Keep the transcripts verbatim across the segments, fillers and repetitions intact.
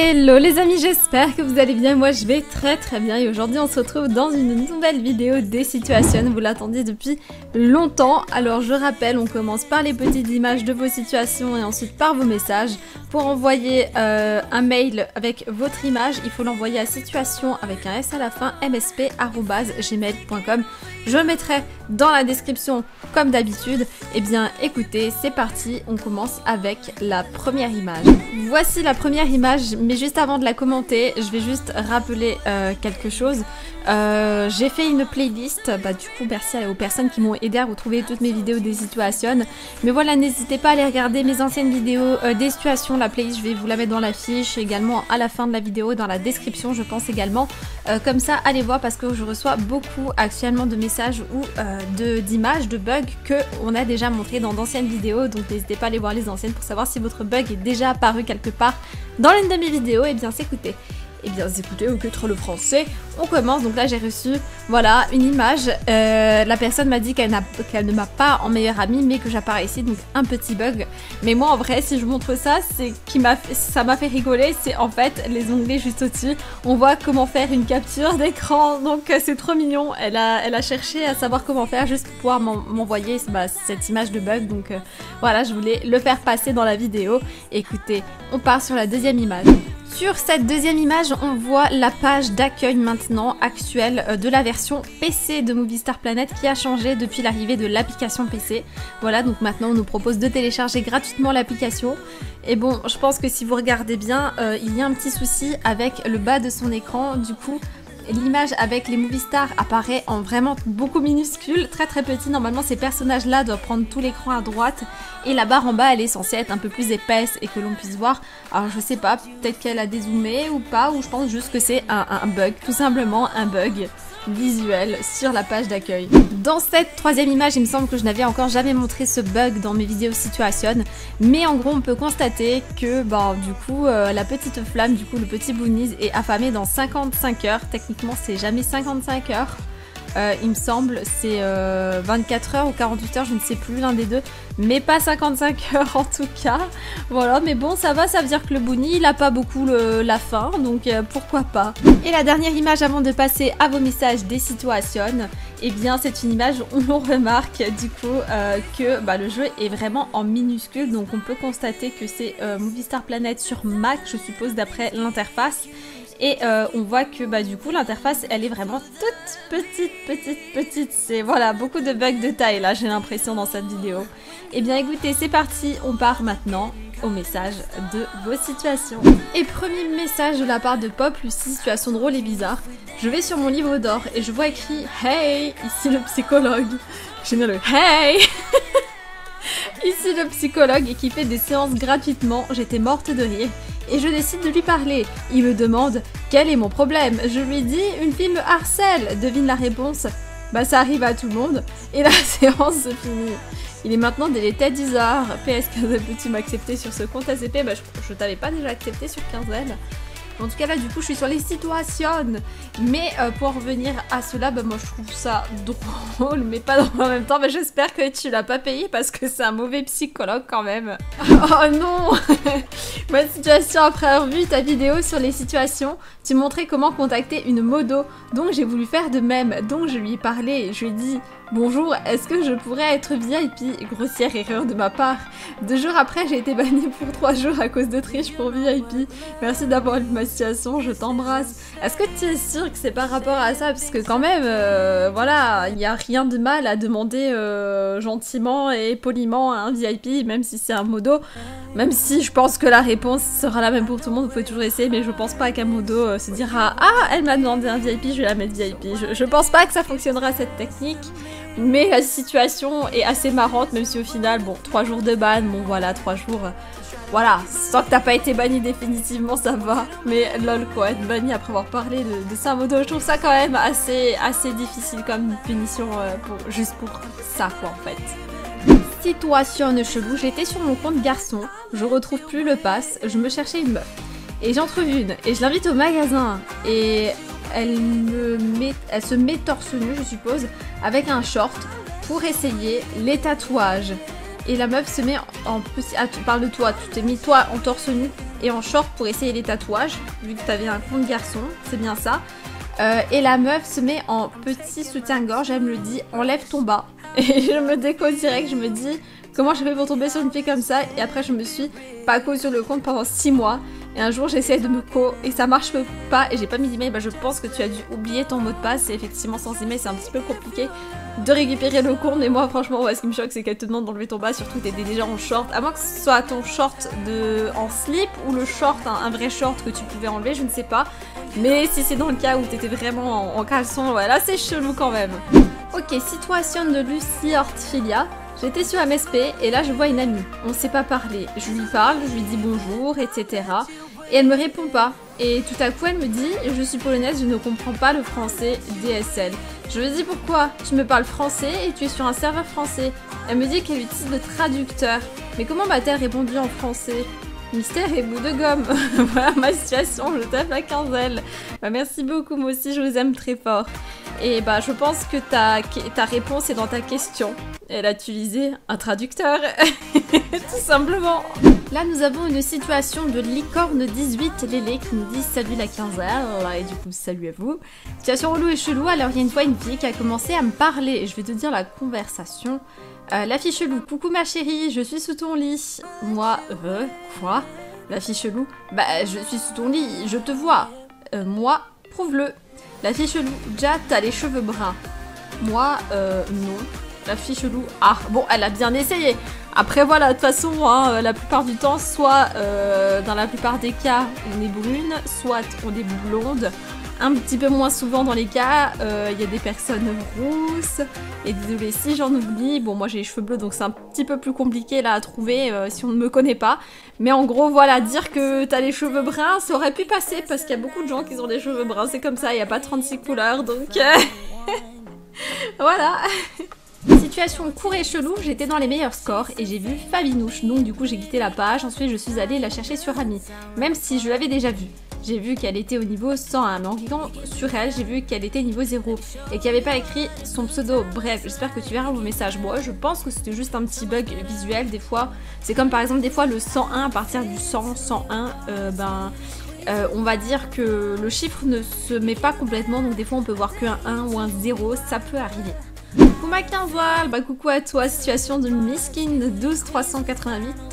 Hello les amis, j'espère que vous allez bien, moi je vais très très bien et aujourd'hui on se retrouve dans une nouvelle vidéo des situations, vous l'attendiez depuis longtemps. Alors je rappelle, on commence par les petites images de vos situations et ensuite par vos messages. Pour envoyer euh, un mail avec votre image, il faut l'envoyer à situation avec un S à la fin, m s p arobase gmail point com. Je le mettrai dans la description comme d'habitude. Et bien écoutez, c'est parti, on commence avec la première image. Voici la première image, mais juste avant de la commenter, je vais juste rappeler euh, quelque chose. Euh, j'ai fait une playlist, bah du coup merci aux personnes qui m'ont aidé à retrouver toutes mes vidéos des situations. Mais voilà, n'hésitez pas à aller regarder mes anciennes vidéos euh, des situations, la playlist je vais vous la mettre dans la fiche, également à la fin de la vidéo, dans la description je pense également. Euh, comme ça, allez voir parce que je reçois beaucoup actuellement de messages ou euh, d'images, de, de bugs que on a déjà montré dans d'anciennes vidéos, donc n'hésitez pas à aller voir les anciennes pour savoir si votre bug est déjà apparu quelque part dans l'une de mes vidéos. Et bien s'écouter. Et bien écoutez, au que le français, on commence. Donc là j'ai reçu, voilà, une image. Euh, la personne m'a dit qu'elle qu'elle ne m'a pas en meilleure amie, mais que j'apparais ici, donc un petit bug. Mais moi en vrai, si je montre ça, c'est qui m'a, ça m'a fait rigoler. C'est en fait les onglets juste au-dessus. On voit comment faire une capture d'écran, donc c'est trop mignon. Elle a, elle a cherché à savoir comment faire juste pour pouvoir m'envoyer bah, cette image de bug. Donc euh, voilà, je voulais le faire passer dans la vidéo. Écoutez, on part sur la deuxième image. Sur cette deuxième image, on voit la page d'accueil maintenant actuelle de la version P C de Movie Star Planet qui a changé depuis l'arrivée de l'application P C. Voilà, donc maintenant on nous propose de télécharger gratuitement l'application. Et bon, je pense que si vous regardez bien, euh, il y a un petit souci avec le bas de son écran. Du coup, l'image avec les Movie Stars apparaît en vraiment beaucoup minuscule, très très petit. Normalement ces personnages là doivent prendre tout l'écran à droite et la barre en bas elle est censée être un peu plus épaisse et que l'on puisse voir. Alors je sais pas, peut-être qu'elle a dézoomé ou pas, ou je pense juste que c'est un, un bug, tout simplement un bug visuel sur la page d'accueil. Dans cette troisième image, il me semble que je n'avais encore jamais montré ce bug dans mes vidéos situation, mais en gros on peut constater que bah, du coup euh, la petite flamme, du coup le petit Boonies est affamé dans cinquante-cinq heures. Techniquement c'est jamais cinquante-cinq heures. Euh, il me semble c'est euh, vingt-quatre heures ou quarante-huit heures, je ne sais plus, l'un des deux, mais pas cinquante-cinq heures en tout cas. Voilà, mais bon ça va, ça veut dire que le Boonie il a pas beaucoup le, la faim, donc euh, pourquoi pas. Et la dernière image avant de passer à vos messages des situations, et eh bien c'est une image où l'on remarque du coup euh, que bah, le jeu est vraiment en minuscule, donc on peut constater que c'est euh, Movie Star Planet sur Mac, je suppose d'après l'interface. Et euh, on voit que bah, du coup l'interface elle est vraiment toute petite, petite, petite. C'est voilà, beaucoup de bugs de taille là j'ai l'impression dans cette vidéo. Et bien écoutez, c'est parti, on part maintenant au message de vos situations. Et premier message de la part de Pop Lucie, situation drôle et bizarre. Je vais sur mon livre d'or et je vois écrit « Hey !» Ici le psychologue. J'ai le « Hey !» Ici le psychologue et qui fait des séances gratuitement. J'étais morte de rire. Et je décide de lui parler. Il me demande quel est mon problème. Je lui dis une fille me harcèle. Devine la réponse. Bah ça arrive à tout le monde. Et la séance se finit. Il est maintenant délité dix heures. P S Quinzel, peux-tu m'accepter sur ce compte A C P? Bah je, je t'avais pas déjà accepté sur Quinzel. En tout cas là du coup je suis sur les situations. Mais euh, pour en revenir à cela, bah moi je trouve ça drôle mais pas drôle en même temps. Bah j'espère que tu l'as pas payé parce que c'est un mauvais psychologue quand même. Oh non. Ma situation après avoir vu ta vidéo sur les situations, tu montrais comment contacter une modo. Donc j'ai voulu faire de même. Donc je lui ai parlé, je lui ai dit bonjour, est-ce que je pourrais être V I P? Grossière erreur de ma part. Deux jours après, j'ai été bannie pour trois jours à cause de triche pour V I P. Merci d'avoir lu ma situation, je t'embrasse. Est-ce que tu es sûr que c'est par rapport à ça? Parce que quand même, euh, voilà, il n'y a rien de mal à demander euh, gentiment et poliment à un V I P, même si c'est un modo. Même si je pense que la réponse sera la même pour tout le monde, vous pouvez toujours essayer, mais je pense pas qu'un modo euh, se dira « Ah, elle m'a demandé un V I P, je vais la mettre V I P ». Je, je pense pas que ça fonctionnera cette technique. Mais la situation est assez marrante, même si au final, bon, trois jours de ban, bon voilà, trois jours, euh, voilà, sans que t'as pas été banni définitivement, ça va. Mais lol quoi, être banni après avoir parlé de, de ça modo, je trouve ça quand même assez, assez difficile comme punition, euh, pour, juste pour ça quoi en fait. Situation chelou, j'étais sur mon compte garçon, je retrouve plus le pass, je me cherchais une meuf. Et j'en trouve une, et je l'invite au magasin, et... Elle, me met, elle se met torse nu, je suppose, avec un short pour essayer les tatouages. Et la meuf se met en... en ah, tu parles de toi, tu t'es mis toi en torse nu et en short pour essayer les tatouages, vu que t'avais un compte garçon, c'est bien ça. Euh, et la meuf se met en petit soutien-gorge, elle me le dit, enlève ton bas. Et je me déco direct, je me dis, comment j'ai fait pour tomber sur une fille comme ça? Et après je me suis pas co sur le compte pendant six mois. Et un jour j'essaie de me co et ça marche pas et j'ai pas mis d'email. Bah je pense que tu as dû oublier ton mot de passe et effectivement sans email c'est un petit peu compliqué de récupérer le compte. Mais moi franchement ouais, ce qui me choque c'est qu'elle te demande d'enlever ton bas, surtout t'étais déjà en short. À moins que ce soit ton short de... en slip ou le short, un, un vrai short que tu pouvais enlever, je ne sais pas. Mais si c'est dans le cas où t'étais vraiment en, en caleçon, ouais là c'est chelou quand même. Ok, situation de Lucie Hortfilia. J'étais sur M S P et là je vois une amie, on sait pas parler, je lui parle, je lui dis bonjour, et cetera. Et elle me répond pas. Et tout à coup elle me dit, je suis polonaise, je ne comprends pas le français D S L. Je lui dis pourquoi? Tu me parles français et tu es sur un serveur français. Elle me dit qu'elle utilise le traducteur. Mais comment m'a-t-elle répondu en français? Mystère et bout de gomme. Voilà ma situation, je tape la quinzaine. Bah merci beaucoup, moi aussi je vous aime très fort. Et bah je pense que ta, ta réponse est dans ta question. Elle a utilisé un traducteur, tout simplement. Là nous avons une situation de licorne dix-huit Lélé qui nous dit salut la quinzaine, et du coup salut à vous. Situation relou et chelou, alors il y a une fois une fille qui a commencé à me parler, et je vais te dire la conversation. Euh, la fille chelou, coucou ma chérie, je suis sous ton lit. Moi, euh, quoi? La fille chelou, bah je suis sous ton lit, je te vois. Euh, moi, prouve-le. La fille chelou, déjà t'as les cheveux bruns. Moi, euh, non. La fille chelou, ah, bon, elle a bien essayé. Après voilà, de toute façon, hein, la plupart du temps, soit euh, dans la plupart des cas, on est brune, soit on est blonde. Un petit peu moins souvent dans les cas, il euh, y a des personnes rousses. Et désolé si j'en oublie. Bon, moi j'ai les cheveux bleus donc c'est un petit peu plus compliqué là à trouver euh, si on ne me connaît pas. Mais en gros, voilà, dire que t'as les cheveux bruns, ça aurait pu passer parce qu'il y a beaucoup de gens qui ont des cheveux bruns. C'est comme ça, il n'y a pas trente-six couleurs donc. Euh... voilà. Situation court et chelou, j'étais dans les meilleurs scores et j'ai vu Fabinouche. Donc du coup j'ai quitté la page, ensuite je suis allée la chercher sur Ami. Même si je l'avais déjà vue. J'ai vu qu'elle était au niveau cent un, mais en cliquant sur elle, j'ai vu qu'elle était niveau zéro et qu'il n'y avait pas écrit son pseudo. Bref, j'espère que tu verras vos messages. Moi, je pense que c'était juste un petit bug visuel des fois. C'est comme par exemple des fois le cent un, à partir du cent, cent un, euh, ben, euh, on va dire que le chiffre ne se met pas complètement, donc des fois on peut voir qu'un un ou un zéro, ça peut arriver. Coucou ma quinzaine, bah coucou à toi, situation de Miskin douze trois cent quatre-vingt-huit.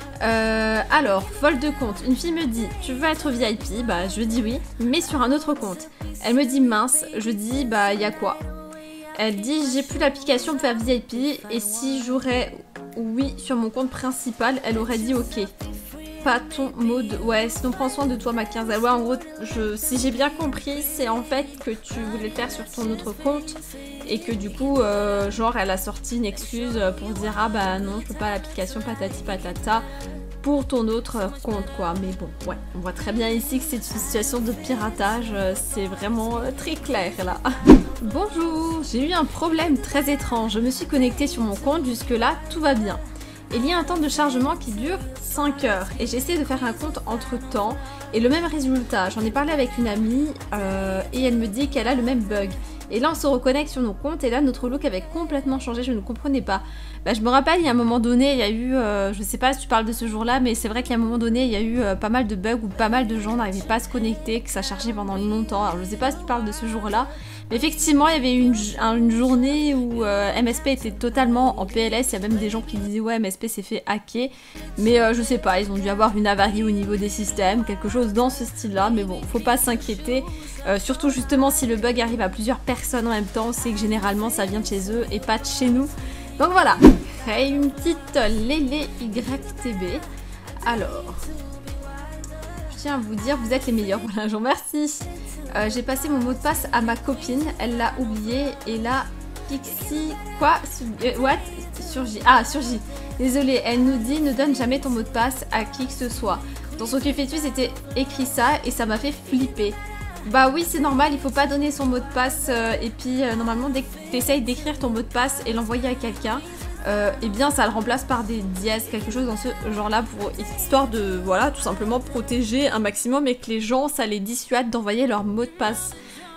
Euh, alors, vol de compte. Une fille me dit, tu veux être V I P? Bah, je dis oui, mais sur un autre compte. Elle me dit mince, je dis, bah, y a quoi? Elle dit, j'ai plus l'application pour faire V I P, et si j'aurais oui sur mon compte principal, elle aurait dit ok. Pas ton mode. Ouais, sinon prends soin de toi ma quinzaine. Ouais, en gros, je, si j'ai bien compris, c'est en fait que tu voulais le faire sur ton autre compte et que du coup, euh, genre, elle a sorti une excuse pour dire ah bah non, je peux pas l'application patati patata pour ton autre compte quoi. Mais bon, ouais, on voit très bien ici que c'est une situation de piratage, c'est vraiment très clair là. Bonjour, j'ai eu un problème très étrange. Je me suis connectée sur mon compte, jusque là tout va bien. Il y a un temps de chargement qui dure cinq heures et j'essaie de faire un compte entre temps et le même résultat. J'en ai parlé avec une amie euh, et elle me dit qu'elle a le même bug. Et là on se reconnecte sur nos comptes et là notre look avait complètement changé, je ne comprenais pas. Bah, je me rappelle, il y a un moment donné, il y a eu, euh, je sais pas si tu parles de ce jour-là, mais c'est vrai qu'à un moment donné, il y a eu euh, pas mal de bugs où pas mal de gens n'arrivaient pas à se connecter, que ça chargeait pendant longtemps. Alors je sais pas si tu parles de ce jour-là, mais effectivement, il y avait une, une journée où euh, M S P était totalement en P L S. Il y a même des gens qui disaient ouais, M S P s'est fait hacker, mais euh, je sais pas, ils ont dû avoir une avarie au niveau des systèmes, quelque chose dans ce style-là. Mais bon, faut pas s'inquiéter. Euh, surtout justement si le bug arrive à plusieurs personnes en même temps, c'est que généralement ça vient de chez eux et pas de chez nous. Donc voilà, et une petite Lélé Y T B. Alors, je tiens à vous dire, vous êtes les meilleurs, voilà, je vous remercie. Euh, J'ai passé mon mot de passe à ma copine, elle l'a oublié et là, Pixie, quoi euh, What Surgit, ah surgit. Désolée, elle nous dit ne donne jamais ton mot de passe à qui que ce soit. Dans son Q-Fétus, c'était écrit ça et ça m'a fait flipper. Bah oui, c'est normal, il faut pas donner son mot de passe euh, et puis euh, normalement dès que tu essayes d'écrire ton mot de passe et l'envoyer à quelqu'un, euh, eh bien ça le remplace par des dièses, quelque chose dans ce genre là pour histoire de, voilà, tout simplement protéger un maximum et que les gens, ça les dissuade d'envoyer leur mot de passe.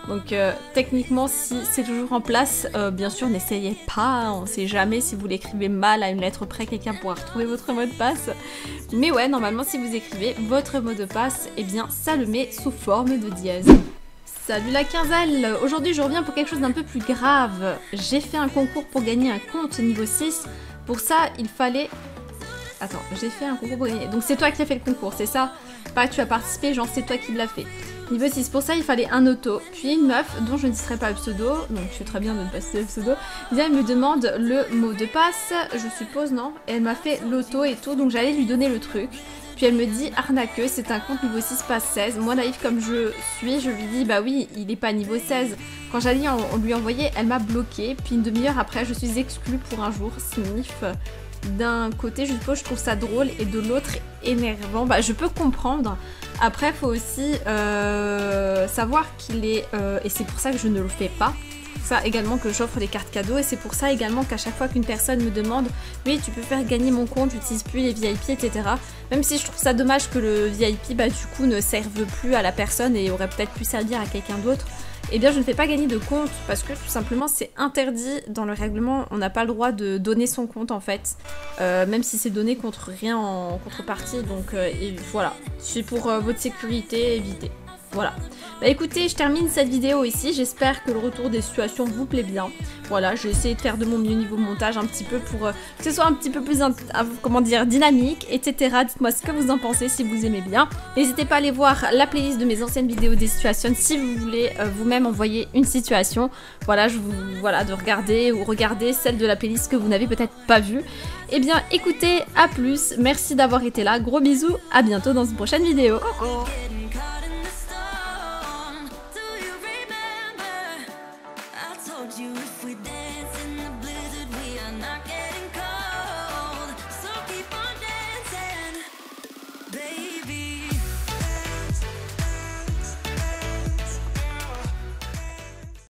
Donc euh, techniquement, si c'est toujours en place, euh, bien sûr, n'essayez pas, on sait jamais si vous l'écrivez mal à une lettre près, quelqu'un pourra retrouver votre mot de passe. Mais ouais, normalement, si vous écrivez votre mot de passe, eh bien, ça le met sous forme de dièse. Salut la quinzaine, aujourd'hui je reviens pour quelque chose d'un peu plus grave. J'ai fait un concours pour gagner un compte niveau six. Pour ça, il fallait... Attends, j'ai fait un concours pour gagner... Donc c'est toi qui as fait le concours, c'est ça? Pas que tu as participé, genre c'est toi qui l'as fait. Niveau six, pour ça il fallait un auto. Puis une meuf, dont je ne citerai pas le pseudo, donc je sais très bien de ne pas citer le pseudo, bien elle me demande le mot de passe, je suppose, non? Et elle m'a fait l'auto et tout, donc j'allais lui donner le truc. Puis elle me dit arnaqueux, c'est un compte niveau six passe seize. Moi naïf comme je suis, je lui dis bah oui, il est pas niveau seize. Quand j'allais en, en lui envoyer, elle m'a bloqué. Puis une demi-heure après, je suis exclue pour un jour. Sniff. D'un côté, je suppose, je trouve ça drôle et de l'autre énervant. Bah je peux comprendre. Après, faut aussi euh, savoir qu'il est... Euh, et c'est pour ça que je ne le fais pas. Ça également que j'offre des cartes cadeaux et c'est pour ça également qu'à chaque fois qu'une personne me demande oui tu peux faire gagner mon compte, j'utilise plus les V I P etc. Même si je trouve ça dommage que le V I P bah, du coup ne serve plus à la personne et aurait peut-être pu servir à quelqu'un d'autre, eh bien je ne fais pas gagner de compte parce que tout simplement c'est interdit dans le règlement, on n'a pas le droit de donner son compte en fait, euh, même si c'est donné contre rien en contrepartie, donc euh, et voilà, c'est pour euh, votre sécurité, évitez. Voilà. Bah écoutez, je termine cette vidéo ici, j'espère que le retour des situations vous plaît bien. Voilà, j'ai essayé de faire de mon mieux niveau montage un petit peu pour euh, que ce soit un petit peu plus, comment dire, dynamique, et cetera. Dites-moi ce que vous en pensez, si vous aimez bien. N'hésitez pas à aller voir la playlist de mes anciennes vidéos des situations si vous voulez euh, vous-même envoyer une situation. Voilà, je vous, voilà, de regarder ou regarder celle de la playlist que vous n'avez peut-être pas vue. Eh bien, écoutez, à plus, merci d'avoir été là, gros bisous, à bientôt dans une prochaine vidéo. Coucou.